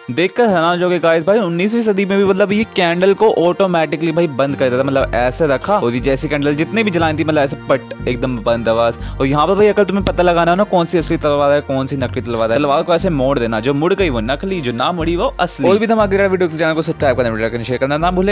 देखकर हैरान हो गए गाइस भाई 19वीं सदी में भी मतलब ये कैंडल को ऑटोमेटिकली भाई बंद कर देता था। मतलब ऐसे रखा और ये जैसी कैंडल जितनी भी जलानी थी मतलब ऐसे पट एकदम बंद आवाज। और यहाँ पर भाई अगर तुम्हें पता लगाना हो ना कौन सी असली तलवार है कौन सी नकली तलवार है, तलवार को ऐसे मोड़ देना, जो मुड़ गई वो नकली, जो ना मुड़ी वो असली। और भी धमाकेदार वीडियो चैनल को सब्सक्राइब करना, शेयर करना ना भूले।